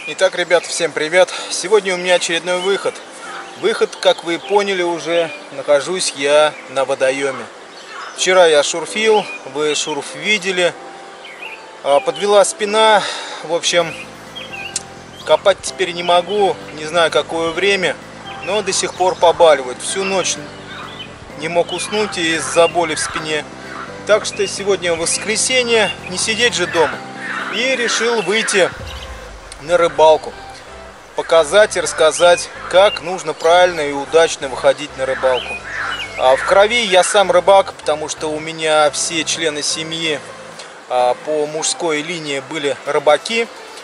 Итак, ребята, всем привет! Сегодня у меня очередной выход. Как вы поняли уже, нахожусь я на водоеме. Вчера я шурфил, вы шурф видели. Подвела спина, в общем, копать теперь не могу, не знаю какое время, но до сих пор побаливает. Всю ночь не мог уснуть из-за боли в спине. Так что сегодня воскресенье, не сидеть же дома. И решил выйти на рыбалку, показать и рассказать, как нужно правильно и удачно выходить на рыбалку. В крови я сам рыбак, потому что у меня все члены семьи по мужской линии были рыбаки.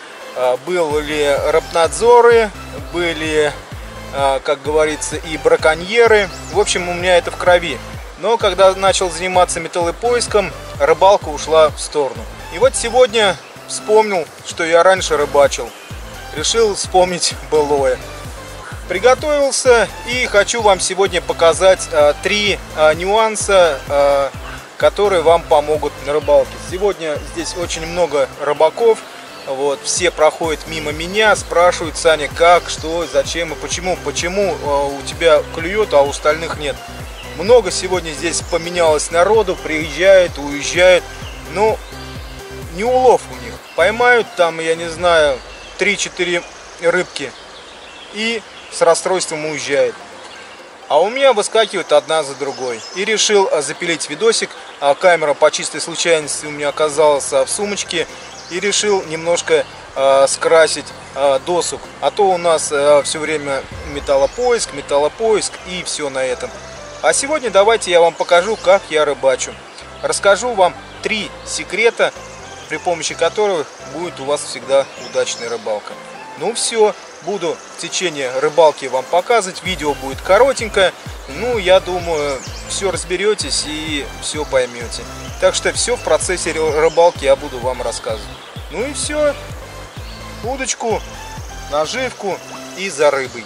Были рыбнадзоры, были, как говорится, и браконьеры. В общем, у меня это в крови. Но когда начал заниматься металлопоиском, рыбалка ушла в сторону. И вот сегодня вспомнил, что я раньше рыбачил. Решил вспомнить былое. Приготовился и хочу вам сегодня показать 3 нюанса, которые вам помогут на рыбалке. Сегодня здесь очень много рыбаков. Вот, все проходят мимо меня, спрашивают: Саня, как, что, зачем и почему у тебя клюет, а у остальных нет. Много сегодня здесь поменялось народу, приезжает, уезжает. Ну, не улов у них. Поймают там, я не знаю, 3-4 рыбки и с расстройством уезжает. А у меня выскакивает одна за другой. И решил запилить видосик. Камера по чистой случайности у меня оказалась в сумочке. И решил немножко скрасить досуг. А то у нас все время металлопоиск и все на этом. А сегодня давайте я вам покажу, как я рыбачу. Расскажу вам 3 секрета, при помощи которых будет у вас всегда удачная рыбалка. Ну все, буду в течение рыбалки вам показывать. Видео будет коротенькое. Ну, я думаю, все разберетесь и все поймете. Так что все в процессе рыбалки я буду вам рассказывать. Ну и все. Удочку, наживку и за рыбой.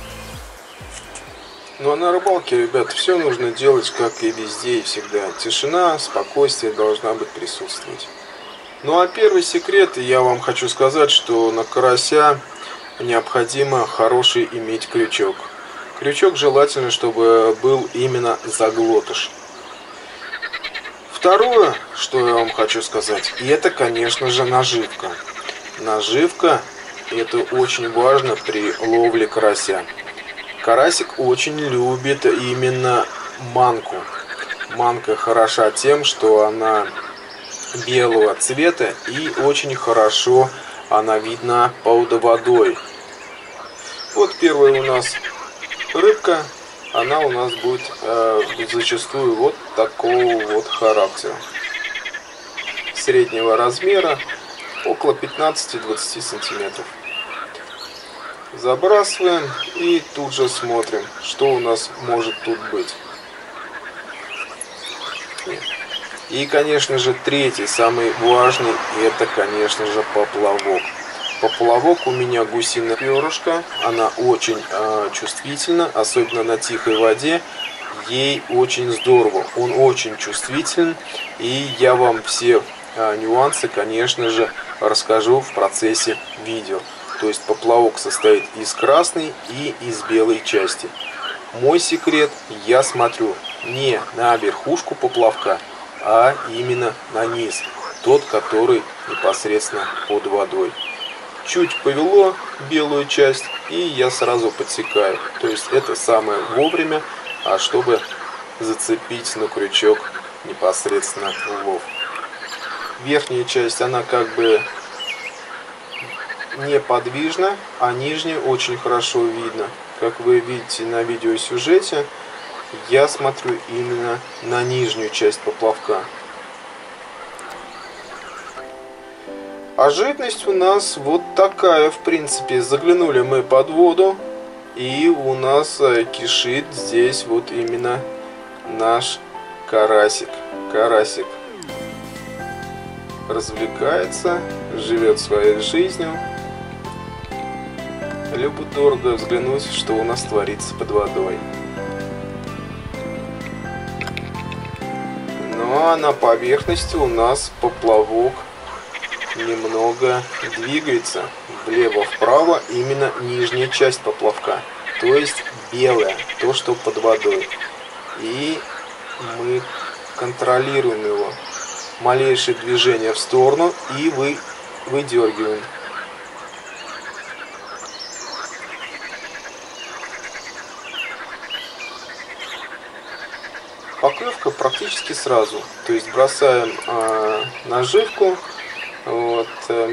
Ну а на рыбалке, ребят, все нужно делать, как и везде и всегда. Тишина, спокойствие должна быть присутствовать. Ну а первый секрет, я вам хочу сказать, что на карася необходимо хороший иметь крючок. Крючок желательно, чтобы был именно заглотыш. Второе, что я вам хочу сказать, это, конечно же, наживка. Наживка — это очень важно при ловле карася. Карасик очень любит именно манку. Манка хороша тем, что она белого цвета и очень хорошо она видна под водой. Вот первая у нас рыбка, она у нас будет зачастую вот такого вот характера. Среднего размера, около 15-20 сантиметров. Забрасываем и тут же смотрим, что у нас может тут быть. И, конечно же, третий, самый важный, это, конечно же, поплавок. Поплавок у меня гусиное перышко, она очень чувствительна, особенно на тихой воде. Ей очень здорово, он очень чувствителен, и я вам все нюансы, конечно же, расскажу в процессе видео. То есть поплавок состоит из красной и из белой части. Мой секрет, я смотрю не на верхушку поплавка, а именно на низ, тот, который непосредственно под водой. Чуть повело белую часть, и я сразу подсекаю. То есть это самое вовремя, чтобы зацепить на крючок непосредственно улов. Верхняя часть, она как бы неподвижна, а нижняя очень хорошо видно. Как вы видите на видеосюжете, я смотрю именно на нижнюю часть поплавка. А жидкость у нас вот такая, в принципе. Заглянули мы под воду, и у нас кишит здесь вот именно наш карасик. Карасик развлекается, живет своей жизнью. Любит дорого взглянуть, что у нас творится под водой. Ну а на поверхности у нас поплавок немного двигается влево-вправо именно нижняя часть поплавка, то есть белая, то, что под водой. И мы контролируем его. Малейшее движение в сторону и выдергиваем. Поклевка практически сразу, то есть бросаем наживку, вот,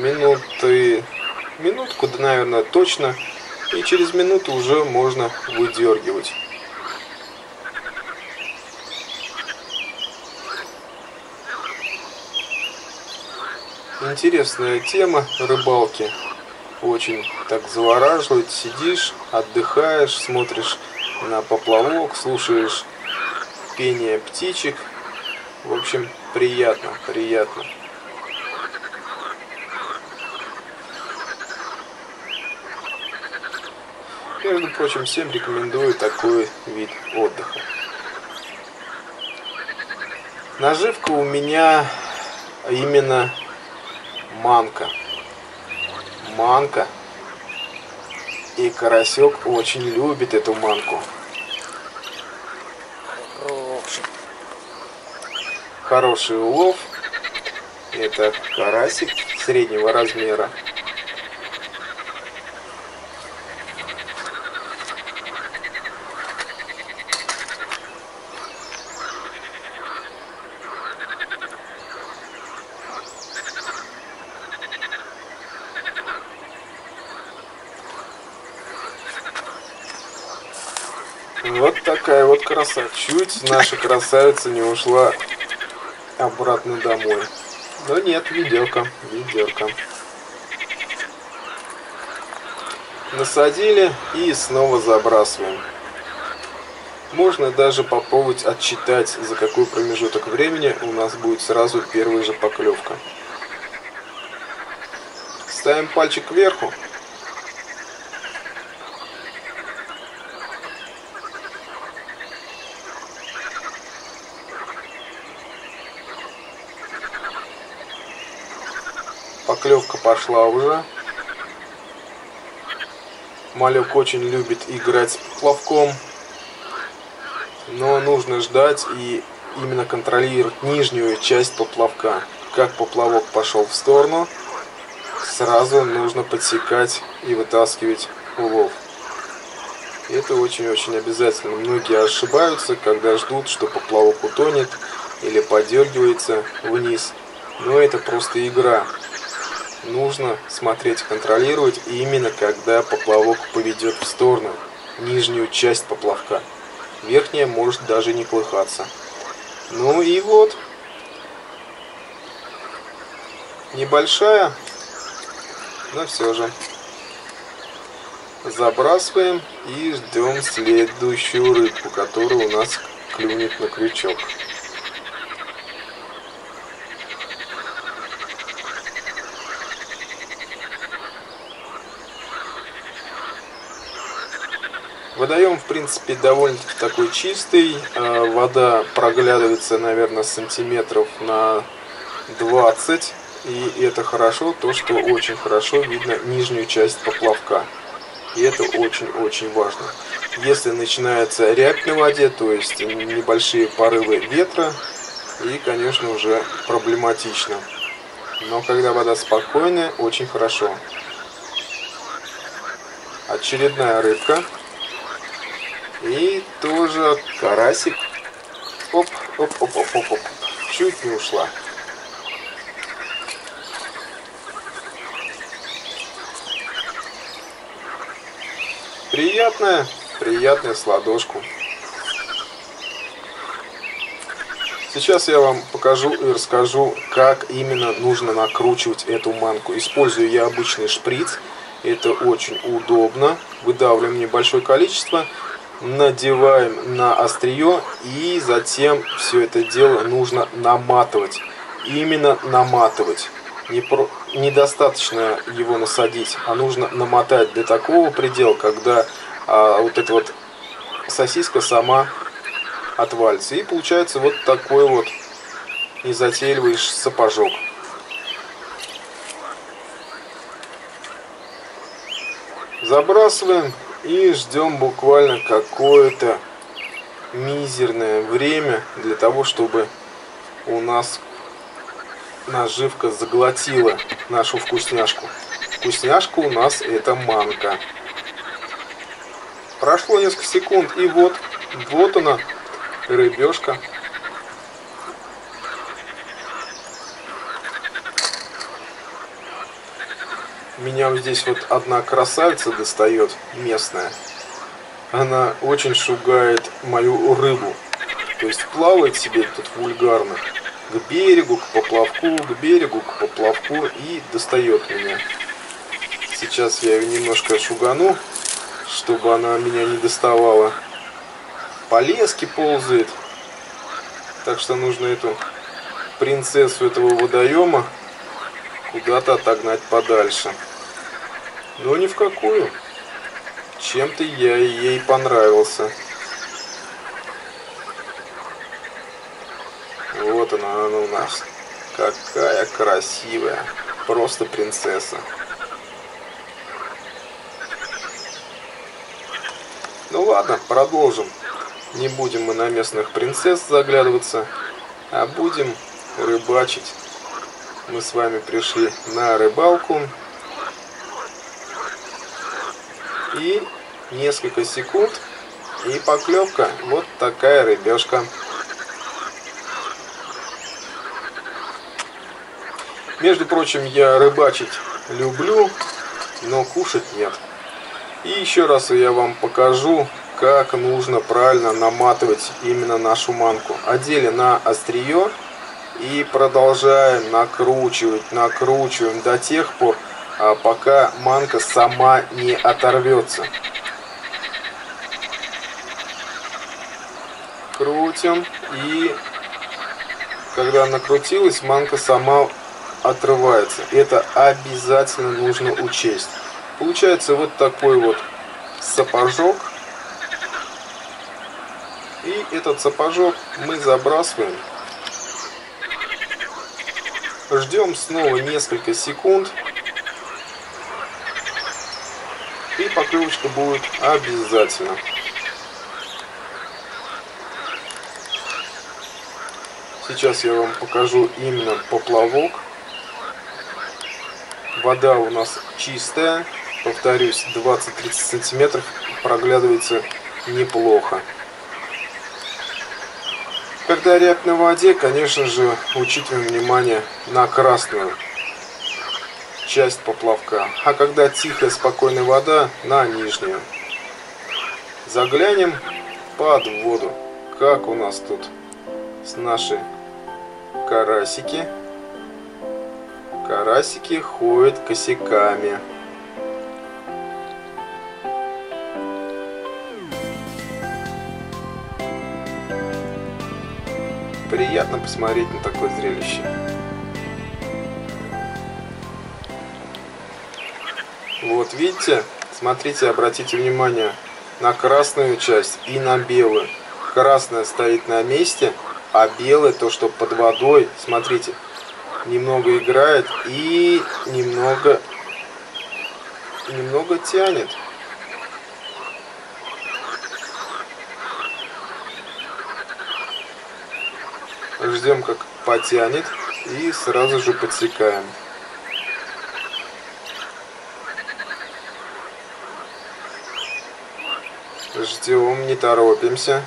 минутку, да, наверное, точно, и через минуту уже можно выдергивать. Интересная тема рыбалки, очень так завораживает, сидишь, отдыхаешь, смотришь на поплавок, слушаешь пение птичек. В общем, приятно, приятно. Между прочим, всем рекомендую такой вид отдыха. Наживка у меня именно манка. Манка. И карасек очень любит эту манку. Хороший улов. Это карасик среднего размера. Вот такая вот краса. Чуть наша красавица не ушла обратно домой. Но нет, ведерко, ведерко. Насадили и снова забрасываем. Можно даже попробовать отсчитать, за какой промежуток времени у нас будет сразу первая же поклевка. Ставим пальчик кверху. Поклевка пошла уже. Малек очень любит играть с поплавком, но нужно ждать и именно контролировать нижнюю часть поплавка. Как поплавок пошел в сторону, сразу нужно подсекать и вытаскивать улов. Это очень-очень обязательно. Многие ошибаются, когда ждут, что поплавок утонет или подергивается вниз. Но это просто игра. Нужно смотреть, контролировать именно когда поплавок поведет в сторону нижнюю часть поплавка. Верхняя может даже не колыхаться. Ну и вот. Небольшая, но все же. Забрасываем и ждем следующую рыбку, которая у нас клюнет на крючок. Водоем, в принципе, довольно-таки такой чистый. Вода проглядывается, наверное, сантиметров на 20. И это хорошо, то, что очень хорошо видно нижнюю часть поплавка. И это очень-очень важно. Если начинается рябь на воде, то есть небольшие порывы ветра, и, конечно, уже проблематично. Но когда вода спокойная, очень хорошо. Очередная рыбка. И тоже карасик. Оп, оп, оп, оп, оп, оп. Чуть не ушла. Приятная с ладошку. Сейчас я вам покажу и расскажу, как именно нужно накручивать эту манку. Использую я обычный шприц. Это очень удобно. Выдавливаем небольшое количество. Надеваем на острие и затем все это дело нужно наматывать. Именно наматывать. Недостаточно его насадить, а нужно намотать до такого предела, когда вот эта вот сосиска сама отвалится. И получается вот такой вот незатейливый сапожок. Забрасываем и ждем буквально какое-то мизерное время для того, чтобы у нас наживка заглотила нашу вкусняшку. Вкусняшка у нас это манка. Прошло несколько секунд, и вот она, рыбешка. Меня вот здесь вот одна красавица достает, местная. Она очень шугает мою рыбу. То есть плавает себе тут вульгарно. К берегу, к поплавку, к берегу, к поплавку и достает меня. Сейчас я ее немножко шугану, чтобы она меня не доставала. По леске ползает. Так что нужно эту принцессу этого водоема куда-то отогнать подальше. Но ни в какую. Чем-то я ей понравился. Вот она у нас. Какая красивая. Просто принцесса. Ну ладно, продолжим. Не будем мы на местных принцесс заглядываться, а будем рыбачить. Мы с вами пришли на рыбалку. И несколько секунд, и поклевка. Вот такая рыбешка. Между прочим, я рыбачить люблю, но кушать нет. И еще раз я вам покажу, как нужно правильно наматывать именно нашу манку. Одели на острие и продолжаем накручиваем до тех пор, пока манка сама не оторвется. Крутим, и когда накрутилась, манка сама отрывается. Это обязательно нужно учесть. Получается вот такой вот сапожок. И этот сапожок мы забрасываем. Ждем снова несколько секунд. И поклевочка будет обязательно. Сейчас я вам покажу именно поплавок. Вода у нас чистая. Повторюсь, 20-30 сантиметров проглядывается неплохо. Когда рябь на воде, конечно же, учитываем внимание на красную часть поплавка. А когда тихая, спокойная вода, на нижнюю. Заглянем под воду. Как у нас тут с наши карасики. Карасики ходят косяками. Приятно посмотреть на такое зрелище. Вот видите, смотрите, обратите внимание на красную часть и на белую. Красная стоит на месте, а белая, то что под водой, смотрите, немного играет и немного тянет. Ждем, как потянет, и сразу же подсекаем. Ждем, не торопимся.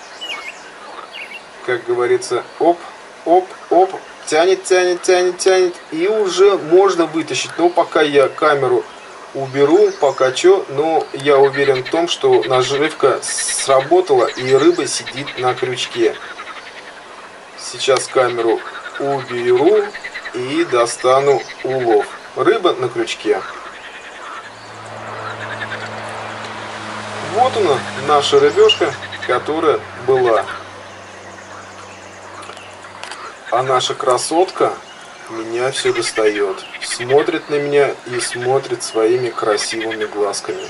Как говорится, оп, оп, оп, тянет, тянет, тянет, тянет, и уже можно вытащить. Но пока я камеру уберу, покачу, но я уверен в том, что наживка сработала и рыба сидит на крючке. Сейчас камеру уберу и достану улов. Рыба на крючке. Вот она, наша рыбешка, которая была. А наша красотка меня все достает. Смотрит на меня и смотрит своими красивыми глазками.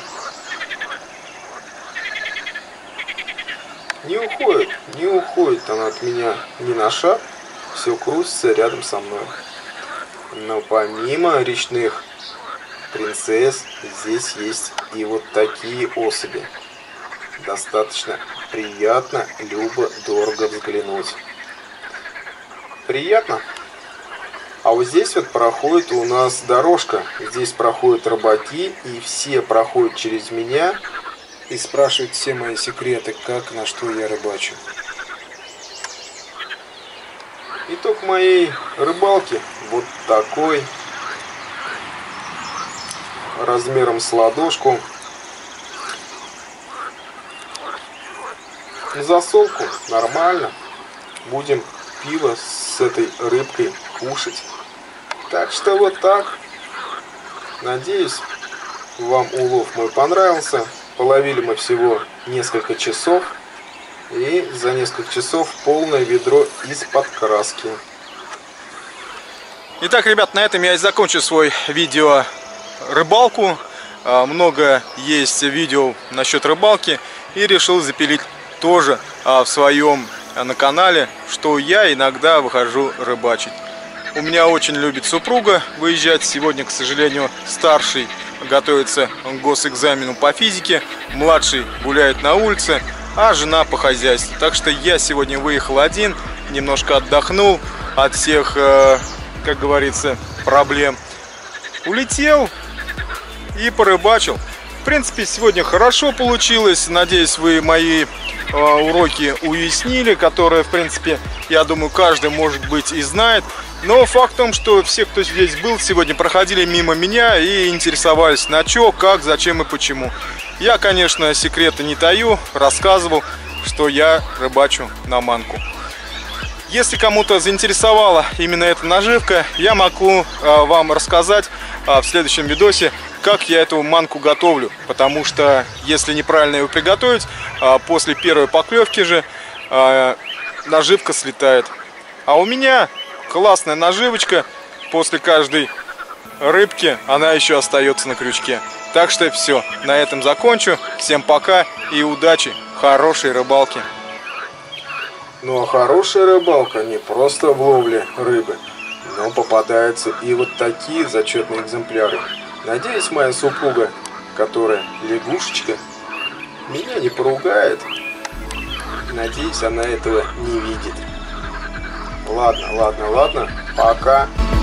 Не уходит она от меня ни на шаг, все крутится рядом со мной. Но помимо речных принцесс здесь есть и вот такие особи. Достаточно приятно, любо, дорого взглянуть. Приятно? А вот здесь вот проходит у нас дорожка. Здесь проходят рыбаки, и все проходят через меня и спрашивают все мои секреты, как, на что я рыбачу. Итог моей рыбалки вот такой. Размером с ладошку. Засолку нормально. Будем пиво с этой рыбкой кушать. Так что вот так. Надеюсь, вам улов мой понравился. Половили мы всего несколько часов. И за несколько часов полное ведро из-под краски. Итак, ребят, на этом я и закончу свой видео рыбалку. Много есть видео насчет рыбалки. И решил запилить тоже в своем на канале, что я иногда выхожу рыбачить. У меня очень любит супруга выезжать. Сегодня, к сожалению, старший готовится к госэкзамену по физике, младший гуляет на улице, а жена по хозяйству. Так что я сегодня выехал один, немножко отдохнул от всех, как говорится, проблем. Улетел и порыбачил. В принципе, сегодня хорошо получилось. Надеюсь, вы мои уроки уяснили, которые, в принципе, я думаю, каждый, может быть, и знает. Но факт в том, что все, кто здесь был сегодня, проходили мимо меня и интересовались, на что, как, зачем и почему. Я, конечно, секреты не таю, рассказывал, что я рыбачу на манку. Если кому-то заинтересовала именно эта наживка, я могу вам рассказать в следующем видосе, как я эту манку готовлю. Потому что, если неправильно ее приготовить, после первой поклевки же наживка слетает. А у меня классная наживочка, после каждой рыбки она еще остается на крючке. Так что все, на этом закончу. Всем пока и удачи, хорошей рыбалки. Ну а хорошая рыбалка не просто в ловле рыбы, но попадаются и вот такие зачетные экземпляры. Надеюсь, моя супруга, которая лягушечка, меня не поругает. Надеюсь, она этого не видит. Ладно, пока.